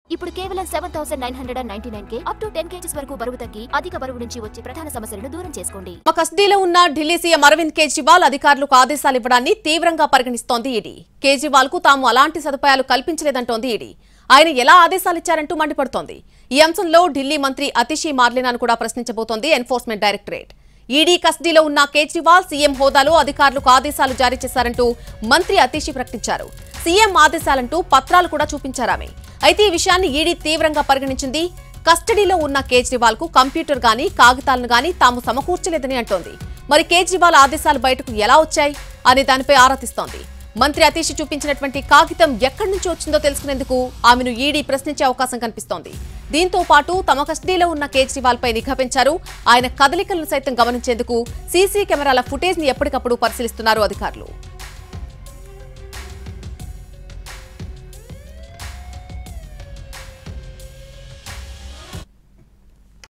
ఇప్పుడు కేవలం 7999కే up to 10 kgs వరకు బరువు తగ్గి అధిక బరువు నుంచి వచ్చే ప్రధాన సమస్యలను దూరం చేసుకోండి. కస్టడీలో ఉన్న ఢిల్లీ సీఎం అరవింద్ కేజ్రీవాల్ అధికారులకు ఆదేశాలు ఇవ్వడాన్ని తీవ్రంగా పరిగణిస్తోంది ఈడీ. కేజ్రీవాల్ కు తాము అలాంటి సదుపాయాలు కల్పించలేదంటోంది ఈడీ. ఆయన ఎలా ఆదేశాలిచ్చారంటూ మండిపడుతోంది. ఈ అంశంలో ఢిల్లీ మంత్రి అతిషి మార్లెనాను కూడా ప్రశ్నించబోతోంది ఎన్ఫోర్స్మెంట్ డైరెక్టరేట్. ఈడీ కస్టడీలో ఉన్న కేజ్రీవాల్ సీఎం హోదాలో అధికారులకు ఆదేశాలు జారీ చేశారంటూ మంత్రి అతిషి ప్రకటించారు. సీఎం ఆదేశాలంటూ పత్రాలు కూడా చూపించారామె. అయితే ఈ విషయాన్ని ఈడీ తీవ్రంగా పరిగణించింది. కస్టడీలో ఉన్న కేజ్రీవాల్ కు కంప్యూటర్ గానీ కాగితాలను గానీ తాము సమకూర్చలేదని అంటోంది. మరి కేజ్రీవాల్ ఆదేశాలు బయటకు ఎలా వచ్చాయి అనే దానిపై ఆరా తీస్తోంది. మంత్రి అతిషి చూపించినటువంటి కాగితం ఎక్కడి నుంచి వచ్చిందో తెలుసుకునేందుకు ఆమెను ఈడీ ప్రశ్నించే అవకాశం కనిపిస్తోంది. దీంతో పాటు తమ కస్టడీలో ఉన్న కేజ్రీవాల్ పై నిఘా పెంచారు. ఆయన కదలికలను సైతం గమనించేందుకు సీసీ కెమెరాల ఫుటేజ్ ని ఎప్పటికప్పుడు పరిశీలిస్తున్నారు అధికారులు.